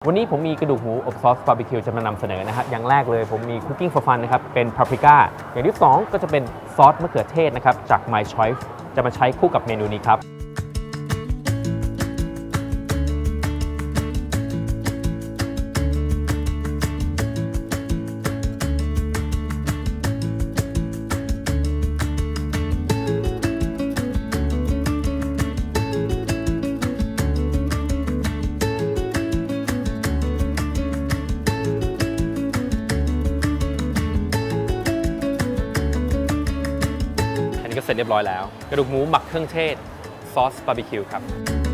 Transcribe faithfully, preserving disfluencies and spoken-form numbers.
วันนี้ผมมีกระดูกหมูอบซอสบาร์บีคิวจะมานำเสนอนะครับอย่างแรกเลยผมมีคุกกิ้ง for fun นะครับเป็นพาปริก้าอย่างที่สองก็จะเป็นซอสมะเขือเทศนะครับจาก My Choice จะมาใช้คู่กับเมนูนี้ครับก็เสร็จเรียบร้อยแล้วกระดูกหมูหมักเครื่องเทศซอสบาร์บีคิวครับ